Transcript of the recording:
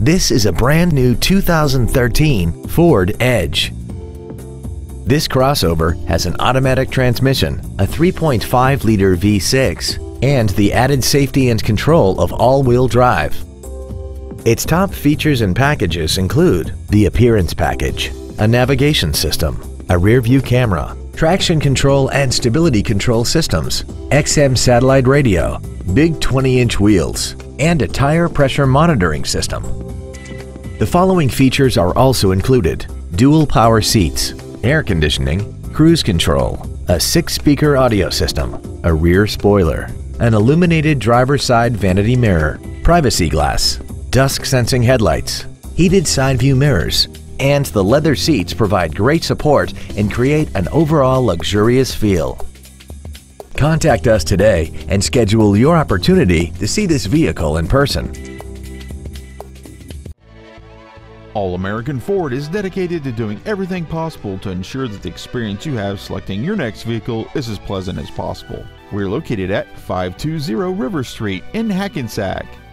This is a brand new 2013 Ford Edge. This crossover has an automatic transmission, a 3.5-liter V6, and the added safety and control of all-wheel drive. Its top features and packages include the Appearance Package, a navigation system, a rear-view camera, traction control and stability control systems, XM satellite radio, big 20-inch wheels, and a tire pressure monitoring system. The following features are also included: dual power seats, air conditioning, cruise control, a 6-speaker audio system, a rear spoiler, an illuminated driver's side vanity mirror, privacy glass, dusk sensing headlights, heated side view mirrors, and the leather seats provide great support and create an overall luxurious feel. Contact us today and schedule your opportunity to see this vehicle in person. All American Ford is dedicated to doing everything possible to ensure that the experience you have selecting your next vehicle is as pleasant as possible. We're located at 520 River Street in Hackensack.